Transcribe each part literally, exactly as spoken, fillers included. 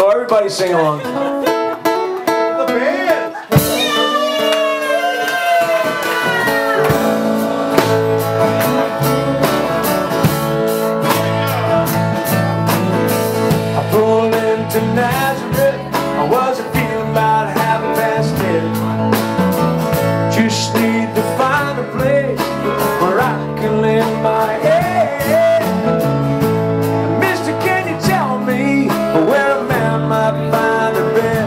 So everybody sing along. The band! I pulled into Nazareth. I wasn't feeling about half past ten. Just need to find a place where I can lend my head. Mister, can you tell me where a man might find a bed?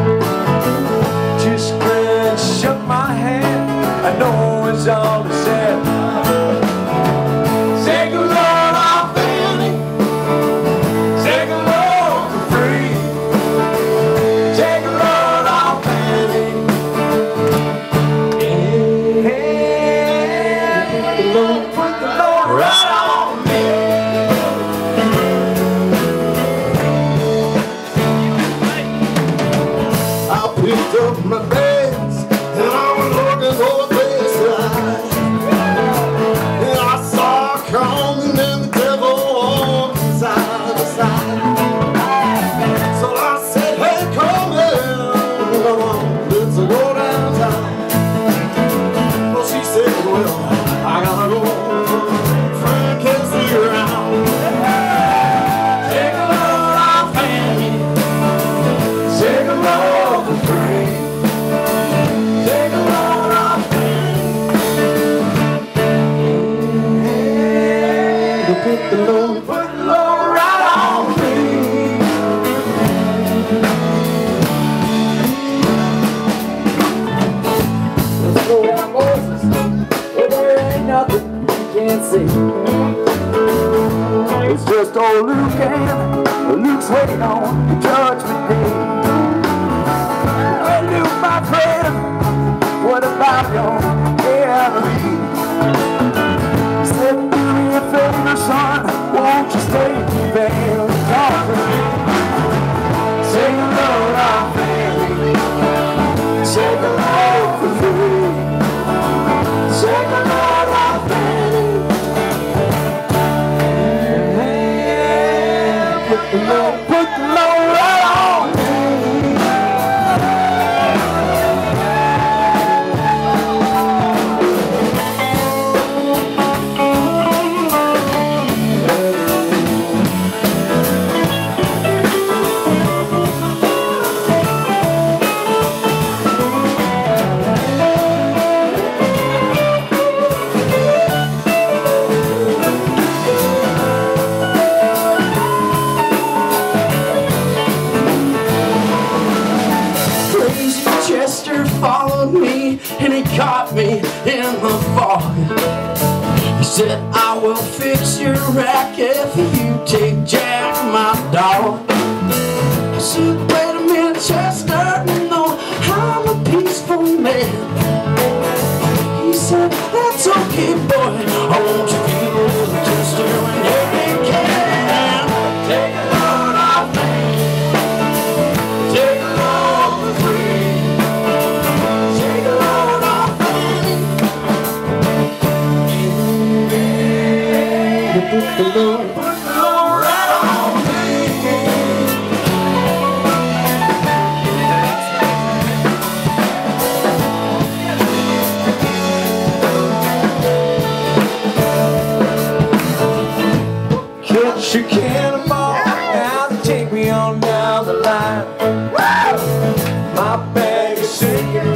Just grinned, shook my hand. I know it's all he said. Take a load off Fanny. Take a load for free. Take a load off Fanny. Yeah, put the load, put the load right on me. I picked up my bags and I was looking for a place to hide. And I saw her coming and the devil walking side by side. So I said, hey, come in, come on, let's go downtown. Well, she said, well, I gotta go, friend can't see around. Take a load off Fanny. Take a load for free. Take a load off Fanny. You put the load, put the load right on me. Let's go down Moses, where there ain't nothing you can't see. It's just old Luke and Luke's waiting on the judgment day. Well, Luke, my friend, what about your gallery? He said, do me a favor, son, won't you stay there and talk to me? Take a load off Fanny. Take a load for free. Take a load off Fanny. Put the load, put the load right on me. Chester followed me and he caught me in the fog. He said, I will fix your rack if you take Jack, my dog. I said, wait a minute, Chester, no, I'm a peaceful man. He said, that's okay, boy, I want you to feel a little Chester whenever you can. Take a load off me. Take a load for free. Take a load off Fanny. Put the load, put the load right on me. Catch your cannonball, now to take me on down the line. My bag is sinking